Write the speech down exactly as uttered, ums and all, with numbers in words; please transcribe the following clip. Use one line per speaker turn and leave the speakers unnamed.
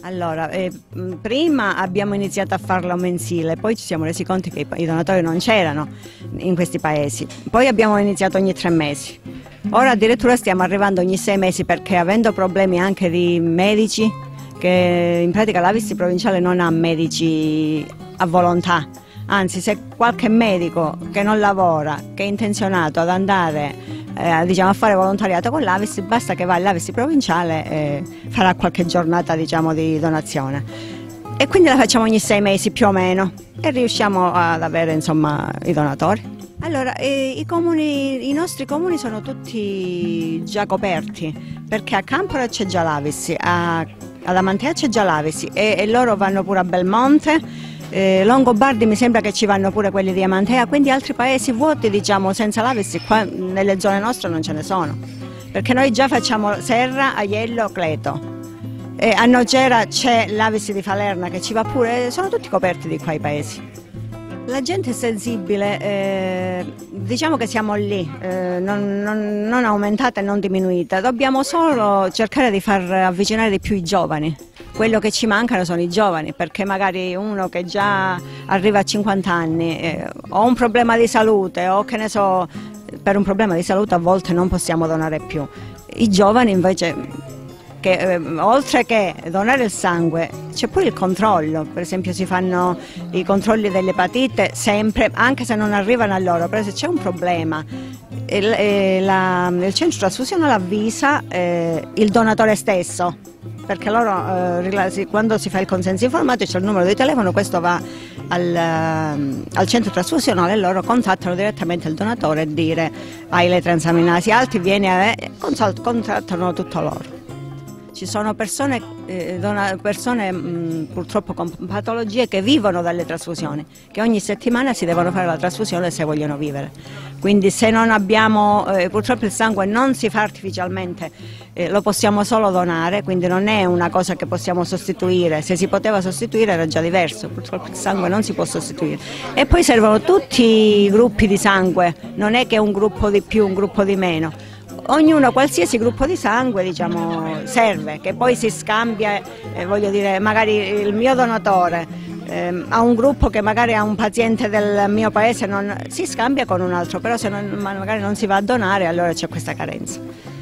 Allora, eh, prima abbiamo iniziato a farlo mensile, poi ci siamo resi conto che i, i donatori non c'erano in questi paesi, poi abbiamo iniziato ogni tre mesi. Ora addirittura stiamo arrivando ogni sei mesi perché avendo problemi anche di medici, che in pratica l'A V I S provinciale non ha medici a volontà, anzi se qualche medico che non lavora, che è intenzionato ad andare Eh, diciamo, a fare volontariato con l'A V I S, basta che va all'A V I S provinciale e farà qualche giornata, diciamo, di donazione, e quindi la facciamo ogni sei mesi più o meno e riusciamo ad avere, insomma, i donatori. Allora, eh, i, comuni, i nostri comuni sono tutti già coperti perché a Campora c'è già l'A V I S, a, ad Amantea c'è già l'A V I S e, e loro vanno pure a Belmonte. Eh, Longobardi mi sembra che ci vanno pure quelli di Amantea, quindi altri paesi vuoti, diciamo, senza l'A V I S qua nelle zone nostre non ce ne sono, perché noi già facciamo Serra, Aiello, Cleto, e a Nocera c'è l'A V I S di Falerna che ci va pure, sono tutti coperti di qua i paesi. La gente è sensibile, eh, diciamo che siamo lì, eh, non, non, non aumentata e non diminuita, dobbiamo solo cercare di far avvicinare di più i giovani. Quello che ci mancano sono i giovani, perché magari uno che già arriva a cinquanta anni eh, o un problema di salute o che ne so, per un problema di salute a volte non possiamo donare più. I giovani invece, che eh, oltre che donare il sangue c'è pure il controllo, per esempio si fanno i controlli dell'epatite sempre, anche se non arrivano a loro, però se c'è un problema il, eh, la, il centro trasfusionale avvisa eh, il donatore stesso, perché loro eh, quando si fa il consenso informato c'è il numero di telefono, questo va al, al centro trasfusionale e loro contattano direttamente il donatore e dire hai le transaminasi alti, vieni a me, contattano tutto loro. Ci sono persone, eh, dona, persone mh, purtroppo con patologie che vivono dalle trasfusioni, che ogni settimana si devono fare la trasfusione se vogliono vivere. Quindi se non abbiamo, eh, purtroppo il sangue non si fa artificialmente, eh, lo possiamo solo donare, quindi non è una cosa che possiamo sostituire, se si poteva sostituire era già diverso, purtroppo il sangue non si può sostituire. E poi servono tutti i gruppi di sangue, non è che un gruppo di più, un gruppo di meno. Ognuno, qualsiasi gruppo di sangue, diciamo, serve, che poi si scambia, eh, voglio dire, magari il mio donatore eh, ha un gruppo che magari ha un paziente del mio paese, non, si scambia con un altro, però se non, magari non si va a donare allora c'è questa carenza.